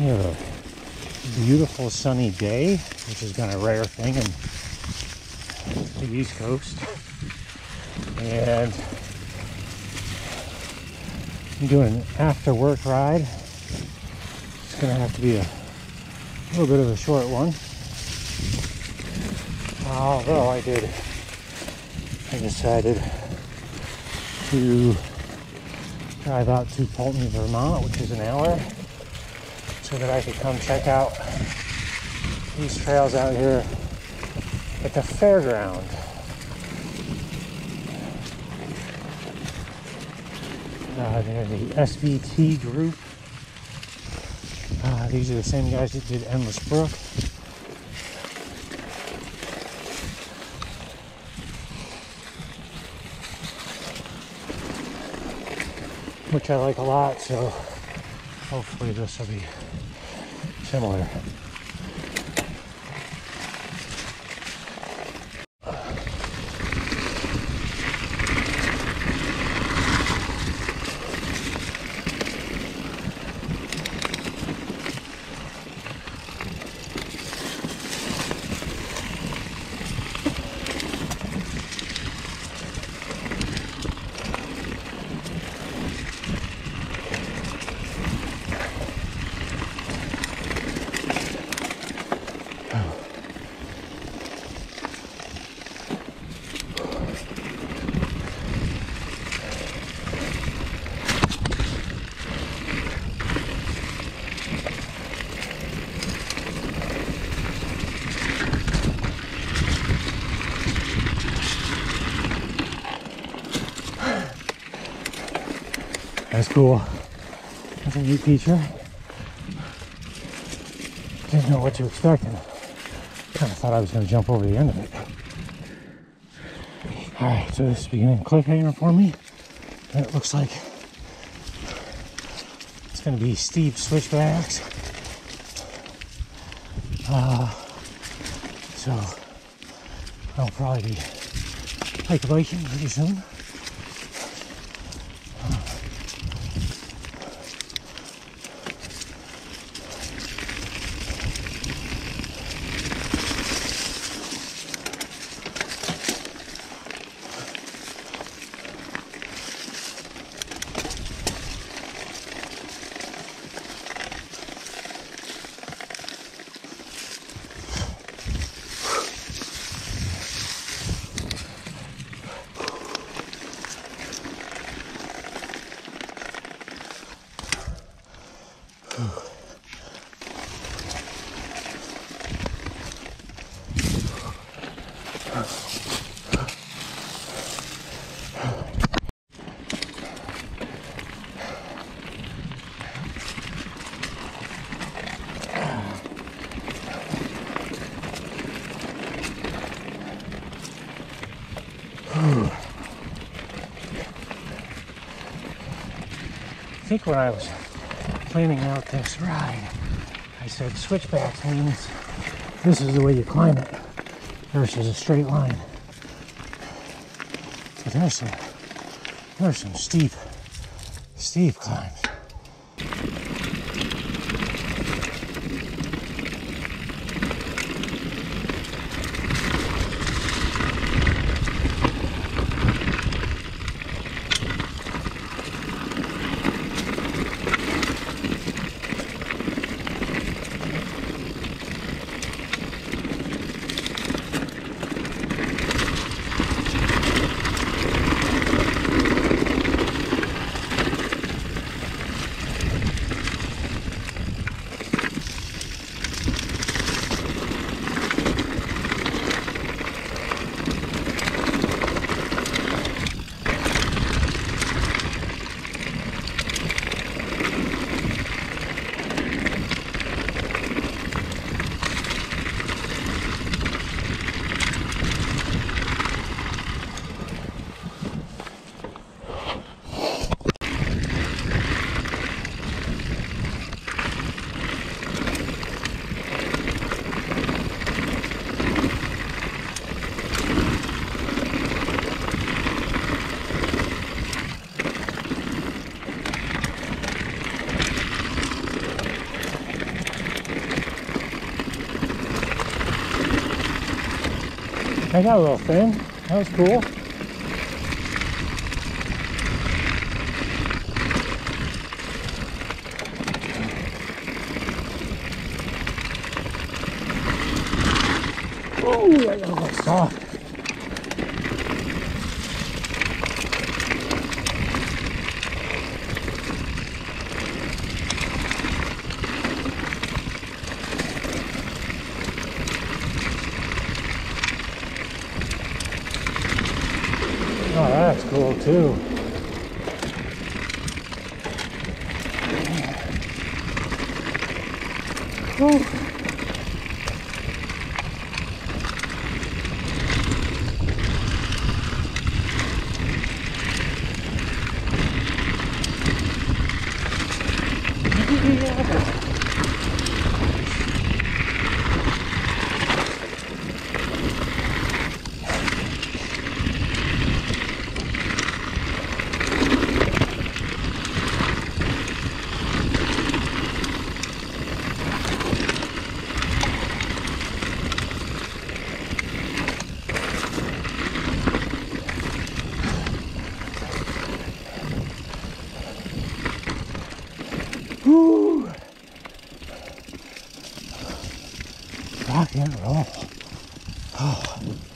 We have a beautiful sunny day, which is kind of a rare thing in the East Coast. And I'm doing an after work ride. It's gonna have to be a little bit of a short one. Although I decided to drive out to Polton, Vermont, which is an hour, so that I could come check out these trails out here at the Fairground. They're the SVT group. These are the same guys that did Endless Brook. Which I like a lot, so hopefully this will be similar. That's cool. That's a neat feature. Didn't know what to expect and kind of thought I was going to jump over the end of it. Alright, so this is beginning cliffhanger for me. And it looks like it's going to be steep switchbacks. So I'll probably be hike biking pretty soon. I think when I was planning out this ride, I said switchbacks means this is the way you climb it versus a straight line. But there's some steep climbs. I got a little thing. That was cool. Oh, that got a little soft. Oh, that's cool too. Oh. Woo! Rock and roll. Oh.